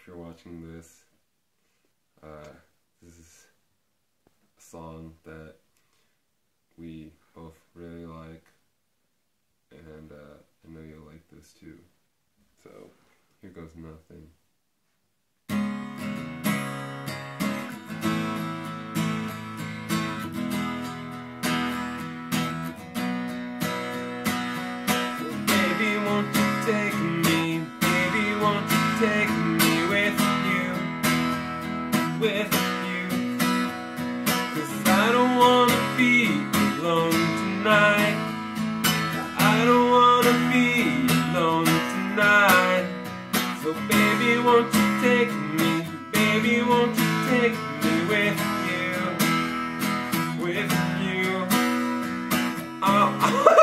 you're watching this, this is a song that we both really like, and I know you'll like this too. So here goes nothing. Baby, won't you take me? Baby, won't you take me with you? With you. 'Cause I don't wanna be alone tonight. I don't wanna be alone tonight. So baby, won't you take me? Baby, won't you take me with you? With you. Oh.